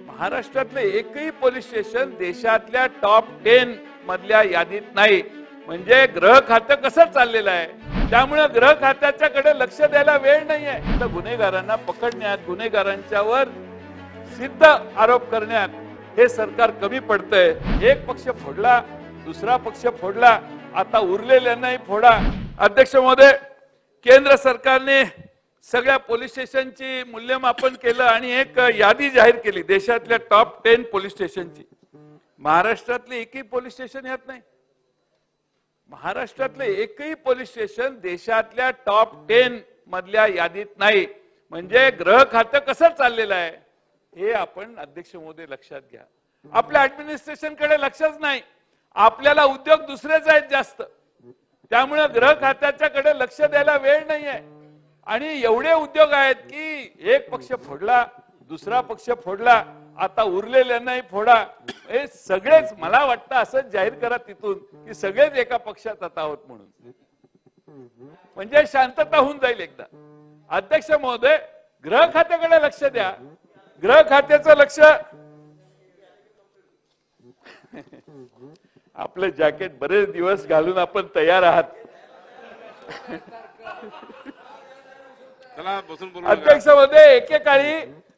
महाराष्ट्रातले एकही police station देशातल्या टॉप 10 मधल्या यादीत नाही. म्हणजे गृह खातं कसं चाललेलं आहे, त्यामुळे गृह खात्याच्याकडे लक्ष द्यायला वेळ नाहीये. तर गुन्हेगारांना पकडण्यात, गुन्हेगारांच्यावर सिद्ध आरोप करण्यात हे सरकार कमी पडतंय. एक पक्ष फोडला, दुसरा पक्ष फोडला, आता उरलेल्यांनाही फोडा. अध्यक्ष महोदय, केंद्र सरकारने सगळ्या पोलीस स्टेशनची मूल्यमापन केलं आणि एक यादी जाहीर केली देशातल्या टॉप 10 पोलीस स्टेशनची. महाराष्ट्रातले एकही पोलीस स्टेशन यात नाही. महाराष्ट्रातले एकही पोलीस स्टेशन देशातल्या टॉप 10 मधल्या यादीत नाही. म्हणजे गृह खातं कसं चाललेलं आहे हे आपण अध्यक्ष महोदय लक्षात घ्या. आपल्या ऍडमिनिस्ट्रेशन कडे लक्षच नाही. आपल्याला उद्योग दुसरेच आहेत जास्त, त्यामुळे गृह खात्याच्याकडे लक्ष द्यायला वेळ नाहीये. आणि एवढे उद्योग आहेत की एक पक्ष फोडला, दुसरा पक्ष फोडला, आता उरलेल्यांनाही फोडा. हे सगळेच मला वाटतं असं जाहीर करा तिथून की सगळेच एका पक्षात आता आहोत म्हणून, म्हणजे शांतता होऊन जाईल एकदा. अध्यक्ष महोदय, गृह खात्याकडे लक्ष द्या. गृह खात्याचं लक्ष आपलं जॅकेट बरेच दिवस घालून आपण तयार आहात. अध्यक्ष महोदय, एकेकाळी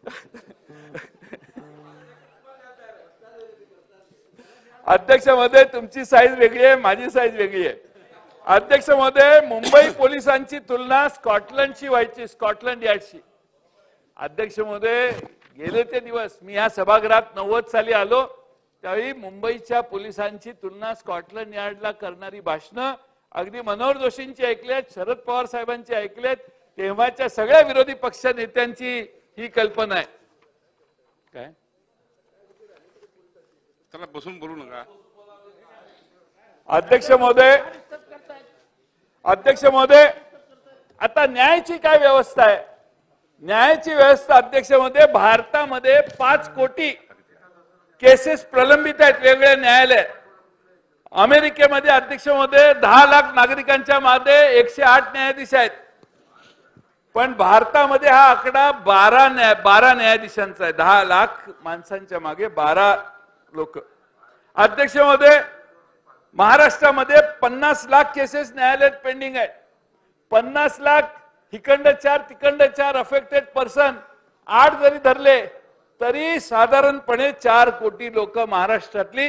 अध्यक्ष महोदय तुमची साईज वेगळी आहे, माझी साईज वेगळी आहे. अध्यक्ष महोदय, मुंबई पोलिसांची तुलना स्कॉटलंडशी व्हायची, स्कॉटलंड यार्डशी. अध्यक्ष महोदय, गेले ते दिवस मी या सभागृहात 90 साली आलो त्यावेळी मुंबईच्या पोलिसांची तुलना स्कॉटलंड यार्डला करणारी भाषणं अगदी मनोहर जोशींची ऐकलेत, शरद पवार साहेबांची ऐकलेत. तेव्हाच्या सगळ्या विरोधी पक्ष नेत्यांची ही कल्पना आहे. काय चला बसून बोलू नका. अध्यक्ष महोदय, आता न्यायाची काय व्यवस्था आहे? न्यायाची व्यवस्था अध्यक्ष महोदय, भारतामध्ये 5 कोटी केसेस प्रलंबित आहेत वेगवेगळ्या न्यायालयात. अमेरिकेमध्ये अध्यक्ष महोदय 10 लाख नागरिकांच्या मागे 108 न्यायाधीश आहेत. पण भारतामध्ये हा आकडा 12 न्यायाधीशांचा आहे. 10 लाख माणसांच्या मागे 12 लोक. अध्यक्ष महोदय, महाराष्ट्रामध्ये 50 लाख केसेस न्यायालयात पेंडिंग आहेत. 50 लाख हिकंड 4 तिकंड 4 अफेक्टेड पर्सन 8 जरी धरले तरी साधारणपणे 4 कोटी लोक महाराष्ट्रातली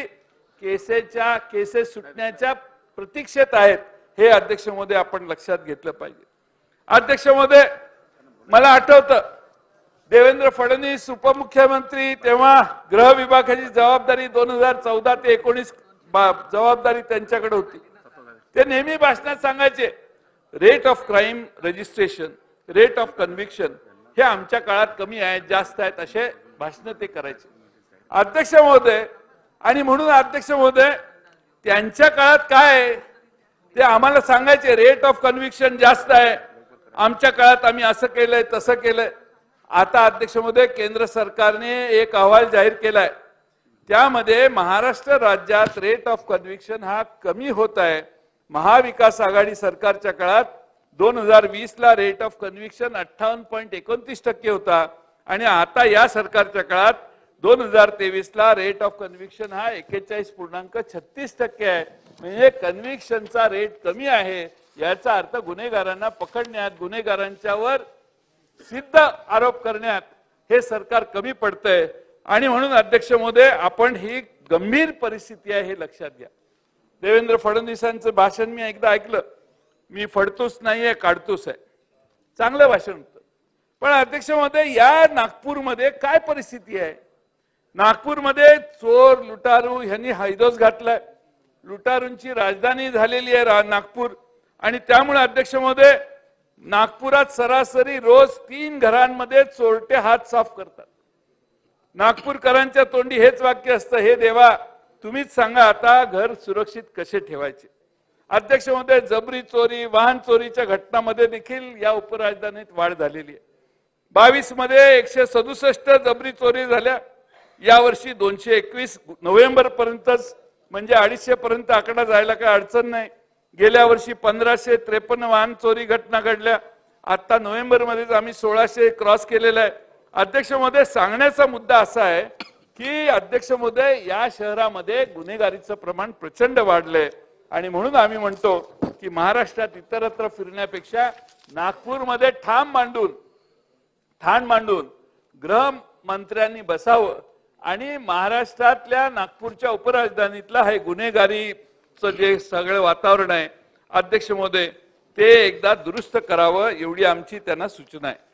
केसेस सुटण्याच्या प्रतीक्षेत आहेत. हे अध्यक्ष महोदय आपण लक्षात घेतलं पाहिजे. अध्यक्ष महोदय, मला आठवतं देवेंद्र फडणवीस उपमुख्यमंत्री तेव्हा गृह विभागाची जबाबदारी 2014 ते 19 जबाबदारी त्यांच्याकडे होती. ते नेहमी भाषणात सांगायचे rate of crime registration, rate of conviction हे आमच्या काळात कमी आहेत, जास्त आहेत, असे भाषण ते करायचे. अध्यक्ष महोदय, आणि म्हणून अध्यक्ष महोदय त्यांच्या काळात काय ते आम्हाला सांगायचे, रेट ऑफ कन्व्हिक्शन जास्त आहे, आमच्या काळात आम्ही असं केलंय तसं केलंय. आता अध्यक्ष महोदय केंद्र सरकारने एक अहवाल जाहीर केलाय, त्यामध्ये महाराष्ट्र राज्यात रेट ऑफ कन्व्हिक्शन हा कमी होत आहे. महाविकास आघाडी सरकारच्या काळात 2020 ला रेट ऑफ कन्व्हिक्शन 58.29% होता आणि आता या सरकारच्या काळात 2023 ला रेट ऑफ कन्व्हिक्शन हा 41.36% आहे. म्हणजे कन्व्हिक्शनचा रेट कमी आहे. याचा अर्थ गुन्हेगारांना पकडण्यात, गुन्हेगारांच्यावर सिद्ध आरोप करण्यात हे सरकार कमी पडतंय. आणि म्हणून अध्यक्ष महोदय आपण ही गंभीर परिस्थिती आहे हे लक्षात घ्या. देवेंद्र फडणवीसांचं भाषण मी एकदा ऐकलं. मी फडतोच नाहीये, काढतोच आहे. चांगलं भाषण होतं. पण अध्यक्ष महोदय या नागपूरमध्ये काय परिस्थिती आहे? नागपूरमध्ये चोर लुटारू यांनी हैदोस घातलाय. लुटारूंची राजधानी झालेली आहे नागपूर. आणि त्यामुळे अध्यक्ष महोदय नागपुरात सरासरी रोज 3 घरांमध्ये चोरटे हात साफ करतात. नागपूरकरांच्या तोंडी हेच वाक्य असतं, हे देवा तुम्हीच सांगा आता घर सुरक्षित कसे ठेवायचे. अध्यक्ष महोदय, जबरी चोरी, वाहन चोरीच्या घटनांमध्ये देखील या उपराजधानीत वाढ झालेली आहे. 22 मध्ये 167 जबरी चोरी झाल्या. यावर्षी 221 नोव्हेंबर पर्यंतच, म्हणजे 250 पर्यंत आकडा जायला काही अडचण नाही. गेल्या वर्षी 1553 वाहन चोरी घटना घडल्या. आता नोव्हेंबर मध्येच आम्ही 1600 क्रॉस केलेला आहे. अध्यक्ष महोदय, सांगण्याचा मुद्दा असा आहे की अध्यक्ष महोदय या शहरामध्ये गुन्हेगारीचं प्रमाण प्रचंड वाढलंय आणि म्हणून आम्ही म्हणतो की महाराष्ट्रात इतरत्र फिरण्यापेक्षा नागपूरमध्ये ठाण मांडून गृहमंत्र्यांनी बसावं आणि महाराष्ट्रातल्या नागपूरच्या उपराजधानीतलं हे गुन्हेगारीचं जे सगळं वातावरण आहे अध्यक्ष महोदय ते एकदा दुरुस्त करावं एवढी आमची त्यांना सूचना आहे.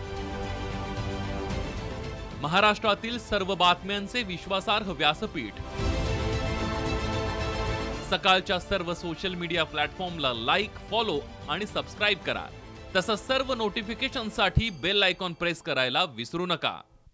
महाराष्ट्रातील सर्व बातम्यांचे विश्वासार्ह व्यासपीठ सकाळच्या सर्व सोशल मीडिया प्लॅटफॉर्मला लाईक, फॉलो आणि सबस्क्राईब करा. तसंच सर्व नोटिफिकेशनसाठी बेल आयकॉन प्रेस करायला विसरू नका.